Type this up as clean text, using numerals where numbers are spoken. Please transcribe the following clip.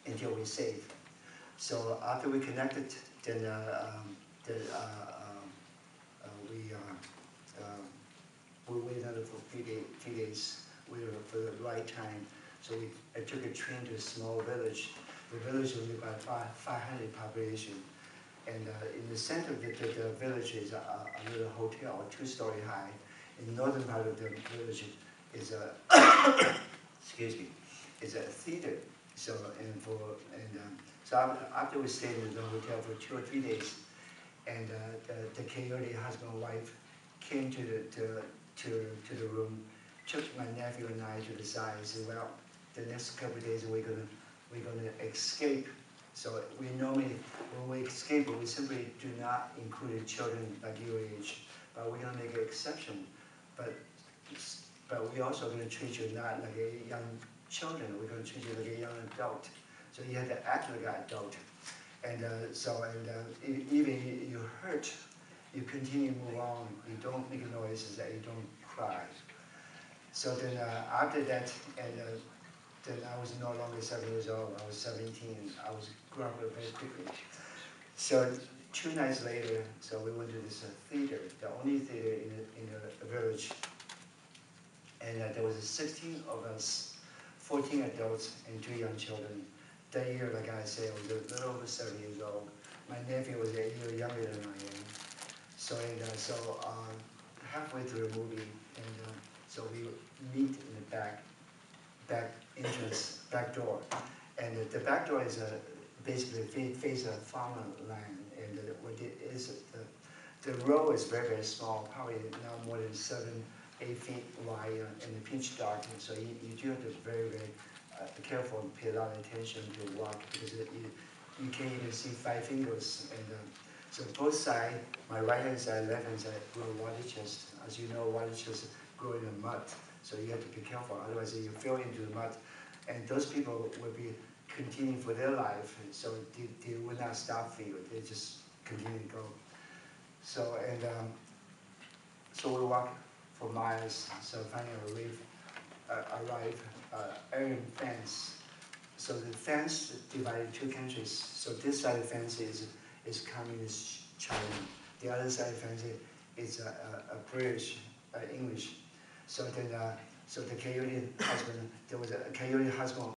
until we save. So after we connected, then we waited another for few days, waited for the right time. So I took a train to a small village. The village was about 500 population. And in the center of the village is a little hotel, 2-story high. In the northern part of the village is a, excuse me, is a theater. So after we stayed in the hotel for 2 or 3 days, and the coyote husband and wife came to the room, took my nephew and I to the side, and said, well, the next couple of days we're gonna escape. So we normally, when we escape, we simply do not include children like your age, but we're gonna make an exception. But we also going to treat you not like a young children. We're going to treat you like a young adult. So you have to act like an adult. And even you hurt, you continue to move on. You don't make noises, and you don't cry. So then after that, then I was no longer 7 years old. I was 17. I was growing up very quickly. So 2 nights later, so we went to this theater, the only theater in the village. And there was 16 of us, 14 adults and 2 young children. That year, like I said, I was a little over 7 years old. My nephew was a year younger than I am. So halfway through the movie, so we meet in the back entrance, back door. And the back door is basically face a farmland. And what it is, the row is very, very small, probably not more than 7-8 feet wide in the pitch dark. And so you do have to be very, very careful and pay a lot of attention to walk, because you can't even see 5 fingers. And so both sides, my right hand side, left hand side, grow water chest. As you know, water chest grow in the mud. So you have to be careful, otherwise you fall into the mud. And those people will be continuing for their life, and so they will not stop for you. They just continue to go. So so we walk for miles. So finally arrive iron fence. So the fence divided 2 countries. So this side of the fence is communist China. The other side of the fence is a British English. So then so the coyote husband, there was a coyote husband